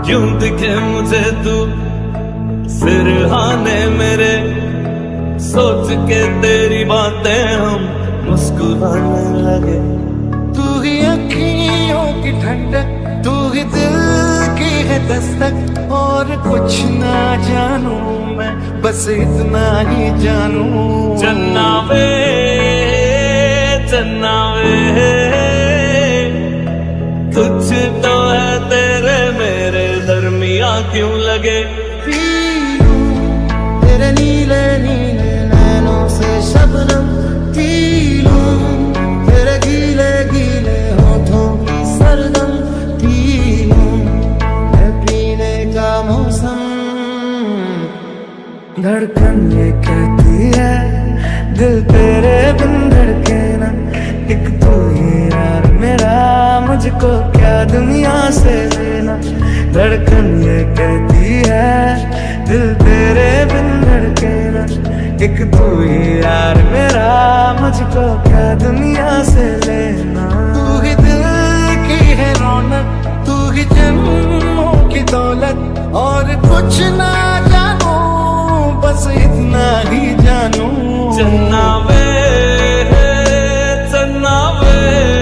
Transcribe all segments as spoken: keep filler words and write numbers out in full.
क्यों दिखे मुझे तू सिरहाने मेरे, सोच के तेरी बातें हम मुस्कुराने लगे। तू ही अखियों की ठंडक, तू ही दिल की है दस्तक, और कुछ ना जानू मैं, बस इतना ही जानू। चन्ना वे चन्ना वे, कुछ तो है तेरे मेरे दरमिया क्यों लगे। तेरे नीले नीले नैनों से शबनम पी लूं, तेरे गीले गीले होठों की सरदम पी लूं, है पीने का मौसम। धड़कन ये कहती है दिल तेरे बिन धड़के ना, एक तू ही यार मेरा, मुझको क्या दुनिया से लेना। धड़कन ये कहती है दिल तेरे बिन धड़के ना, एक तू ही यार मेरा, मुझको क्या दुनिया से लेना। तू ही दिल की है रौनक, तू ही जन्मों की दौलत, और कुछ ना जानू बस इतना ही जानू। चन्ना वे चन्ना वे,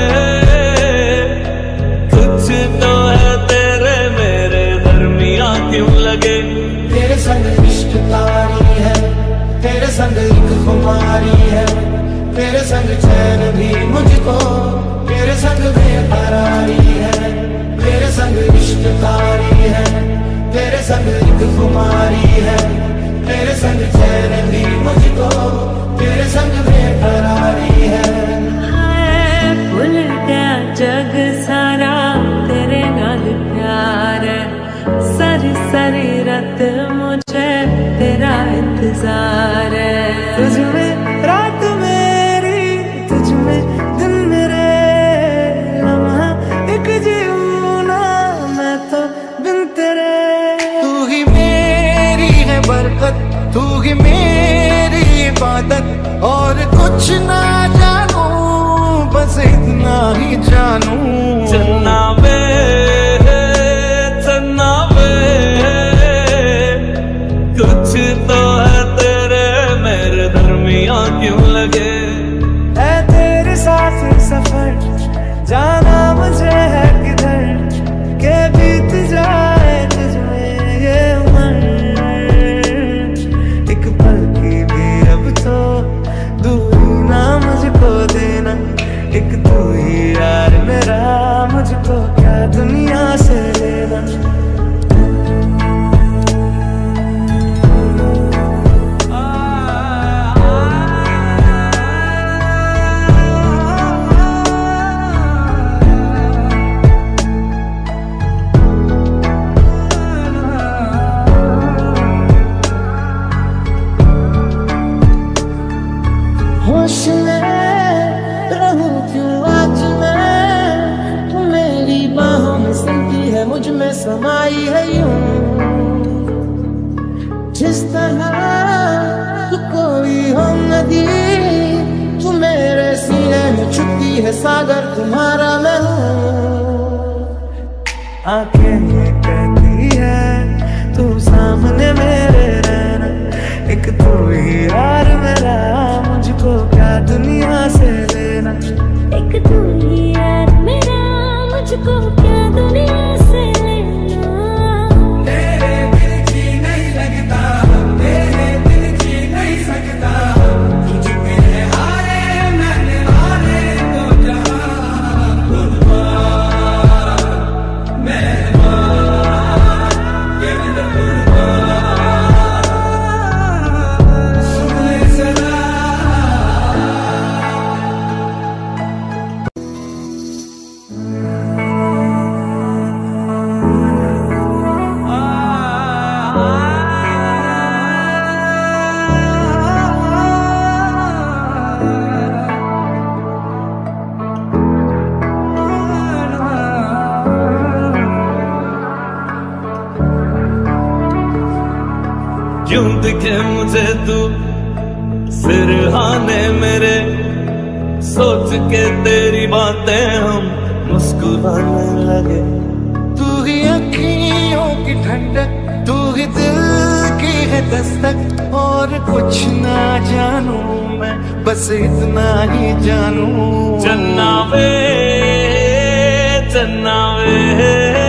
कुछ तो है तेरे मेरे दरमिया क्यों लगे। तेरे संग इश्क तारी है, तेरे संग एक खुमारी है, तेरे संग चैन भी मुझको, तेरे संग बेकरारी है। तेरे संग इश्क तारी है, तेरे संग एक खुमारी है, तेरे संग चैन भी मुझको, तेरे संग बेकरारी है। भूल गया जग सारा, तेरे नाल प्यार है, सारी सारी रात मुझे तेरा इंतजार है। तुझ में रात मेरी, तुझ में दिन मेरे, लम्हा एक जीऊं ना मैं तो बिन तेरे। तू ही मेरी है बरकत, तू ही मेरी इबादत, और कुछ ना जानू बस इतना ही जानू। चन्ना वे चन्ना वे, कुछ तो है तेरे मेरे दरमिया क्यों लगे। है तेरे साथ सफर, जाना मुझे है किधर, के बीत जाए तुझमें ये उम्र, एक पल की भी अब तो दूरी ना मुझको देना, एक तू ही यार मेरा, मुझको क्या दुनिया से लेना। होश में रहूं क्यों आज मैं, तू मेरी बाहों में सिलती है, मुझ में समाई है यूं, जिस तरह तू कोई हो नदी, तू मेरे सीने में छुपती है सागर, तुम्हारा मैं हूँ। आंखें ये कहती है तू सामने मेरे रहना, एक तू ही यार मेरा, मुझको क्या दुनिया से लेना। एक तू ही यार मेरा, मुझको क्या दुनिया से लेना। तेरे दिल जी नहीं लगता, तेरे दिल जी नहीं सकता, तुझ पे है हारे मैंने हारे तो जहां, कुर्बान मेहरबान के अंदर कुर्बान, सुन ले सदा। क्यों दिखे मुझे तू सिरहाने मेरे, सोच के तेरी बातें हम मुस्कुराने लगे। तू ही अखियों की ठंडक, तू ही दिल की है दस्तक। और कुछ ना जानू मैं, बस इतना ही जानू। चन्ना वे चन्ना वे,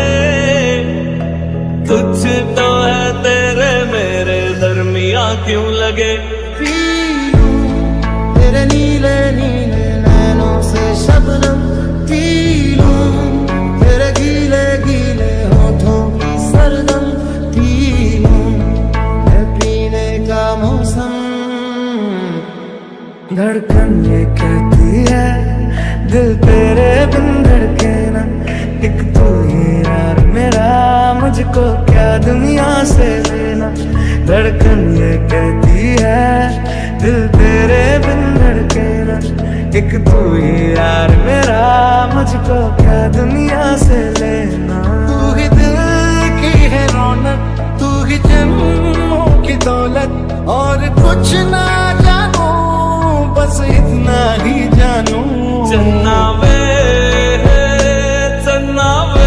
कुछ तो है तेरे मेरे दरमिया क्यों लगे। पी लूं तेरे नीले नीले नैनों से शबनम, पी लूं तेरे गीले गीले होठों की सरगम, पी लूं है पीने का मौसम। धड़कन ये कहती है दिल तेरे बिन धड़के ना, एक तू ही यार मेरा, मुझको क्या दुनिया से लेना। धड़कन ये कहती है दिल तेरे बिन धड़के ना, एक तू ही यार मेरा, मुझको क्या दुनिया से लेना। तू ही दिल की है रौनक, तू ही जन्मों की दौलत। और कुछ ना जानू, बस इतना ही जानू। चन्ना वे चन्ना वे,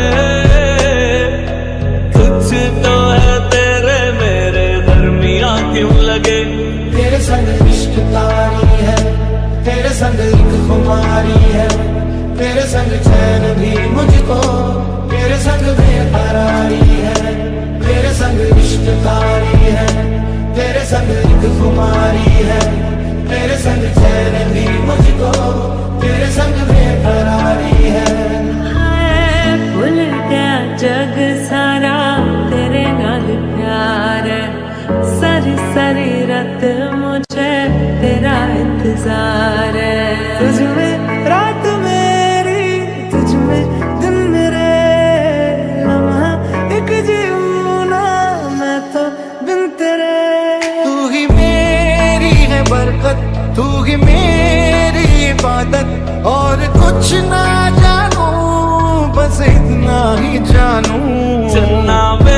कुछ तो है तेरे मेरे दरमिया क्यों लगे। तेरे संग इश्क तारी है, तेरे संग एक खुमारी है, तेरे संग चैन भी मुझको, तेरे संग बेकरारी है। तेरे संग इश्क तारी है, तेरे संग एक खुमारी है, तेरे संग चैन भी मुझको, तेरे संग बेकरारी है। हाय भूल गया जग सारा, तेरे नाल प्यार है। सारी सारी रात मुझे तेरा इंतजार है। तुझ में रात मेरी, तुझ में दिन मेरे, लम्हा एक जीऊं ना मैं तो बिन तेरे। तू ही मेरी है बरकत, तू ही मेरी इबादत। और कुछ ना जानू, बस इतना ही जानू। चन्ना वे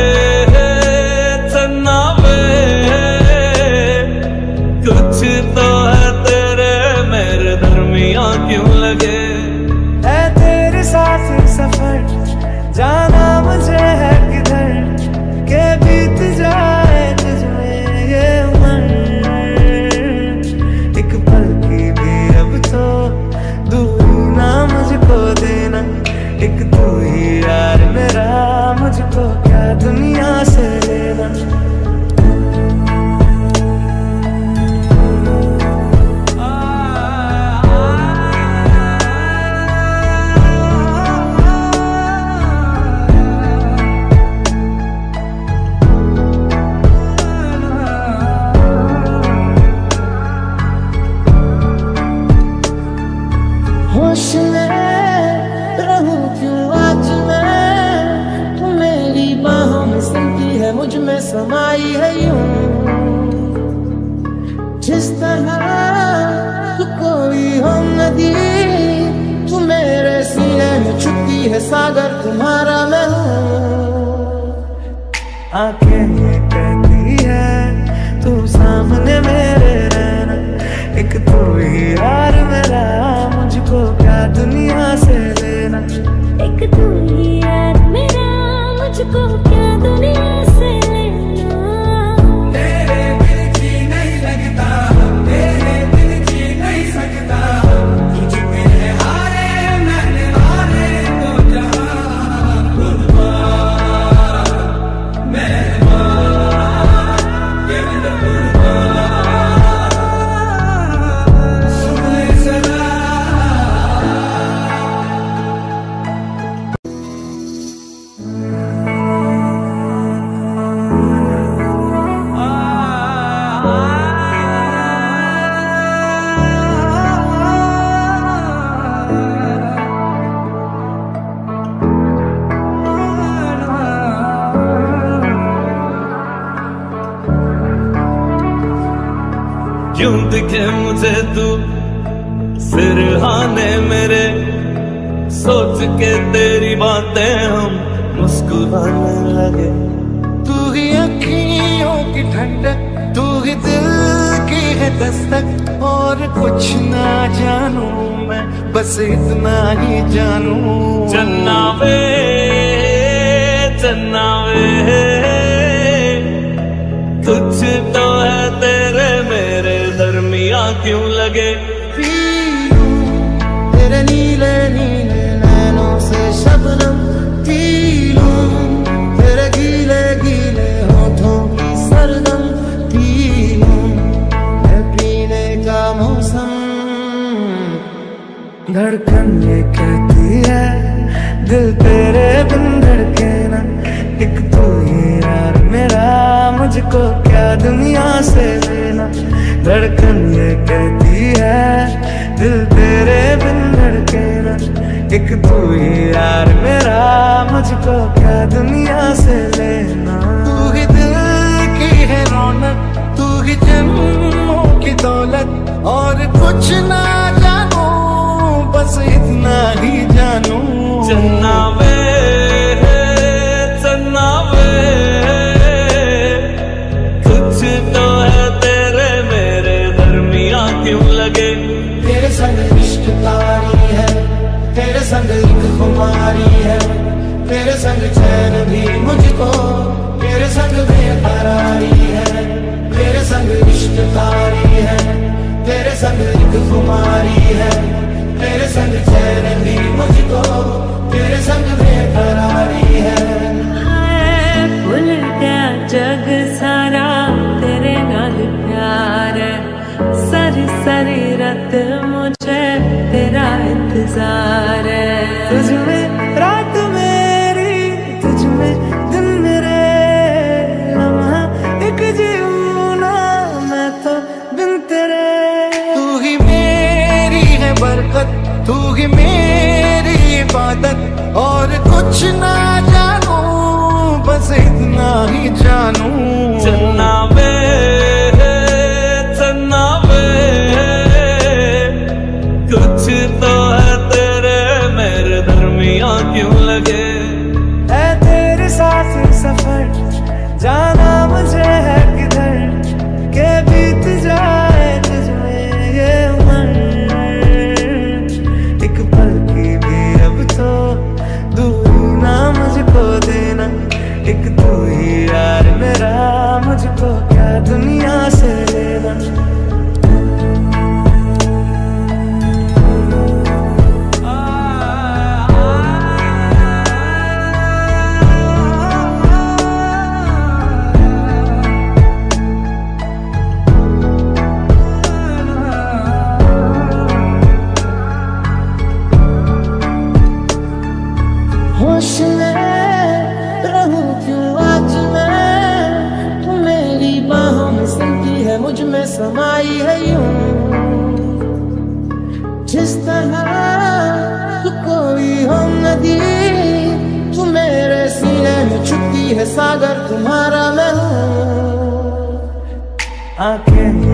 चन्ना वे, कुछ तो है तेरे मेरे दरमिया क्यों लगे। है तेरे साथ सफर, जाना मुझे है किधर, के बीत जाए तुझमें ये उम्र। एक पल की भी अब तो दूरी ना मुझको देना, एक तू ही यार मेरा, मुझको क्या दुनिया से लेना। होश में रहूं क्यों आज मैं, तू मेरी बाहों में सिलती है, मुझ में समाई है यूं। जिस तरह तू कोई हो नदी, तू मेरे सीने में छुपती है सागर, तुम्हारा मैं हूँ। आंखें ये कहती है तू सामने मेरे रहना, एक तू ही यार मेरा, मुझको क्या दुनिया से लेना। एक तू ही यार मेरा, मुझको क्या दुनिया से लेना। तेरे दिल जी नहीं लगता, तेरे दिल जी नहीं सकता, तुझ पे हारे मैंने हारे तो जहां। कुर्बान मेहरबान ये दिल कुर्बान, सुने सदा। क्यों दिखे मुझे तू सिरहाने मेरे, सोच के तेरी बातें हम मुस्कुराने लगे। तू ही अखियों की ठंडक, तू ही दिल की है दस्तक। और कुछ ना जानू मैं, बस इतना ही जानू। चन्ना वे चन्ना वे कुछ तो है तेरे मेरे दरमिया क्यों लगे। तेरे नीले नीले नैनों से शबनम पी लूं, तेरे गीले गीले होठों की सरदम पी लूं, है पीने का मौसम। धड़कन ये कहती है दिल तेरे बिन धड़के ना, एक तू ही यार मेरा मुझको क्या दुनिया से लेना। धड़कन ये कहती है दिल तेरे बिन धड़के ना, एक तू ही यार मेरा मुझको क्या दुनिया से लेना। तू ही दिल की है रौनक, तू ही जन्मों की दौलत, और कुछ ना जानू बस इतना ही जानू। चन्ना वे चन्ना वे कुछ तो है तेरे मेरे दरमिया क्यों लगे। तेरे संग इश्क तारी है, तेरे संग एक खुमारी है, तेरे संग चैन भी मुझको, तेरे संग बेकरारी है। तेरे संग इश्क तारी है, तेरे संग एक खुमारी है, तेरे संग चैन भी मुझको, तेरे संग बेकरारी है। भूल गया जग सारा तेरे नाल प्यार है, सारी सारी रात मुझे तेरा इंतजार है। तुझ में रात मेरी, तुझ में दिन मेरे, लम्हा एक जीऊं ना मैं तो बिन तेरे। तू ही मेरी है बरकत, तू ही मेरी इबादत, और कुछ ना जानू बस इतना ही जानू। चन्ना वे चन्ना वे कुछ तो है तेरे मेरे दरमिया क्यों लगे। है तेरे साथ सफर जाना मुझे है किधर, के बीत जाए तुझमें ये उम्र, एक पल की भी अब तो दूरी ना मुझको देना, एक तू ही यार मेरा मुझको क्या दुनिया से लेना। होश में रहूं क्यों आज मैं, तू मेरी बाहों में सिलती है, मुझ में समाई है यूं। जिस तरह तू कोई हो नदी, तू मेरे सीने में छुपती है सागर, तुम्हारा मैं हूँ। आंखें